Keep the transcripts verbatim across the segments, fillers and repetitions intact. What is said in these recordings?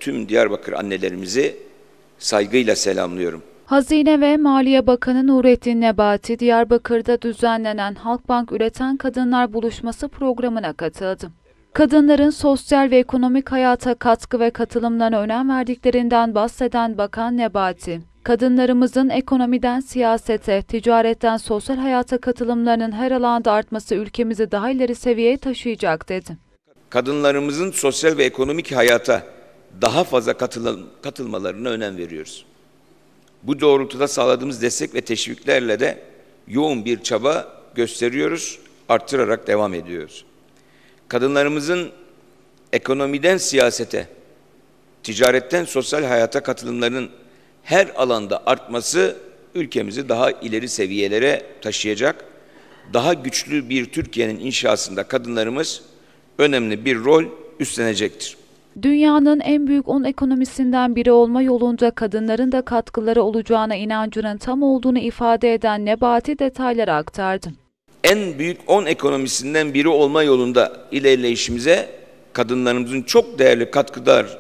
tüm Diyarbakır annelerimizi saygıyla selamlıyorum. Hazine ve Maliye Bakanı Nurettin Nebati, Diyarbakır'da düzenlenen Halkbank Üreten Kadınlar Buluşması programına katıldı. Kadınların sosyal ve ekonomik hayata katkı ve katılımlarına önem verdiklerinden bahseden Bakan Nebati, kadınlarımızın ekonomiden siyasete, ticaretten sosyal hayata katılımlarının her alanda artması ülkemizi daha ileri seviyeye taşıyacak dedi. Kadınlarımızın sosyal ve ekonomik hayata daha fazla katıl katılmalarına önem veriyoruz. Bu doğrultuda sağladığımız destek ve teşviklerle de yoğun bir çaba gösteriyoruz, arttırarak devam ediyoruz. Kadınlarımızın ekonomiden siyasete, ticaretten sosyal hayata katılımlarının her alanda artması ülkemizi daha ileri seviyelere taşıyacak. Daha güçlü bir Türkiye'nin inşasında kadınlarımız önemli bir rol üstlenecektir. Dünyanın en büyük on ekonomisinden biri olma yolunda kadınların da katkıları olacağına inancının tam olduğunu ifade eden Nebati detayları aktardı. En büyük on ekonomisinden biri olma yolunda ilerleyişimize kadınlarımızın çok değerli katkılar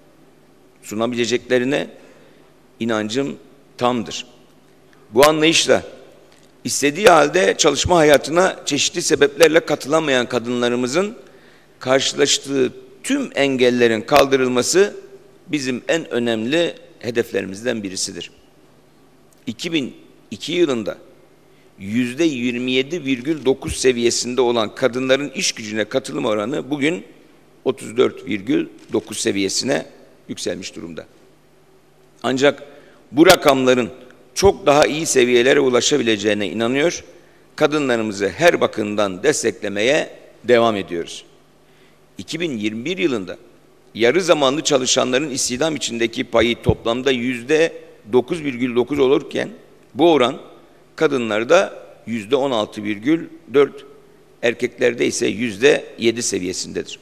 sunabileceklerine inancım tamdır. Bu anlayışla istediği halde çalışma hayatına çeşitli sebeplerle katılamayan kadınlarımızın karşılaştığı tüm engellerin kaldırılması bizim en önemli hedeflerimizden birisidir. iki bin iki yılında yüzde yirmi yedi virgül dokuz seviyesinde olan kadınların iş gücüne katılım oranı bugün otuz dört virgül dokuz seviyesine yükselmiş durumda. Ancak bu rakamların çok daha iyi seviyelere ulaşabileceğine inanıyor, kadınlarımızı her bakımdan desteklemeye devam ediyoruz. iki bin yirmi bir yılında yarı zamanlı çalışanların istihdam içindeki payı toplamda yüzde dokuz virgül dokuz olurken bu oran kadınlarda yüzde on altı virgül dört, erkeklerde ise yüzde yedi seviyesindedir.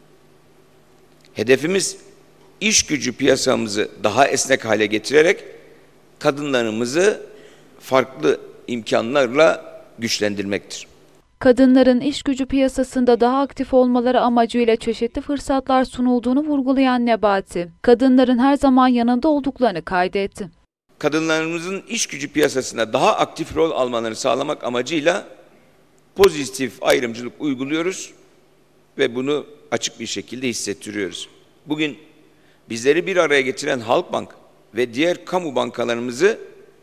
Hedefimiz iş gücü piyasamızı daha esnek hale getirerek kadınlarımızı farklı imkanlarla güçlendirmektir. Kadınların iş gücü piyasasında daha aktif olmaları amacıyla çeşitli fırsatlar sunulduğunu vurgulayan Nebati, kadınların her zaman yanında olduklarını kaydetti. Kadınlarımızın iş gücü piyasasında daha aktif rol almalarını sağlamak amacıyla pozitif ayrımcılık uyguluyoruz ve bunu açık bir şekilde hissettiriyoruz. Bugün bizleri bir araya getiren Halkbank ve diğer kamu bankalarımızı,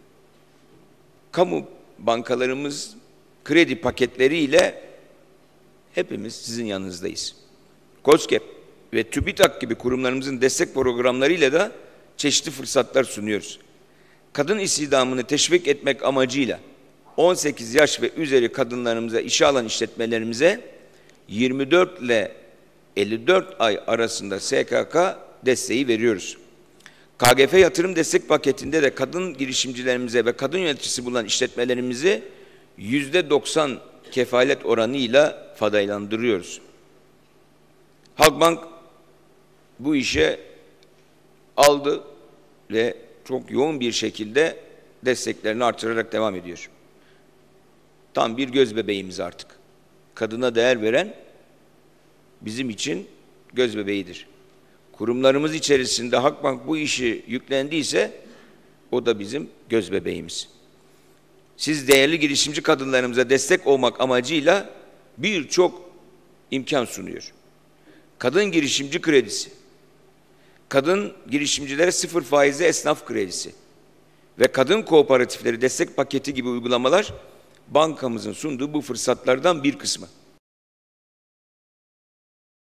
kamu bankalarımız kredi paketleriyle hepimiz sizin yanınızdayız. KOSGEB ve TÜBİTAK gibi kurumlarımızın destek programlarıyla da çeşitli fırsatlar sunuyoruz. Kadın istihdamını teşvik etmek amacıyla on sekiz yaş ve üzeri kadınlarımıza işe alan işletmelerimize yirmi dört ile elli dört ay arasında S K K desteği veriyoruz. K G F yatırım destek paketinde de kadın girişimcilerimize ve kadın yöneticisi bulunan işletmelerimizi yüzde doksan kefalet oranıyla faydalandırıyoruz. Halkbank bu işe aldı ve çok yoğun bir şekilde desteklerini artırarak devam ediyor. Tam bir göz bebeğimiz artık. Kadına değer veren bizim için göz bebeğidir. Kurumlarımız içerisinde Halkbank bu işi yüklendiyse o da bizim göz bebeğimiz. Siz değerli girişimci kadınlarımıza destek olmak amacıyla birçok imkan sunuyor. Kadın girişimci kredisi, kadın girişimcilere sıfır faizli esnaf kredisi ve kadın kooperatifleri destek paketi gibi uygulamalar bankamızın sunduğu bu fırsatlardan bir kısmı.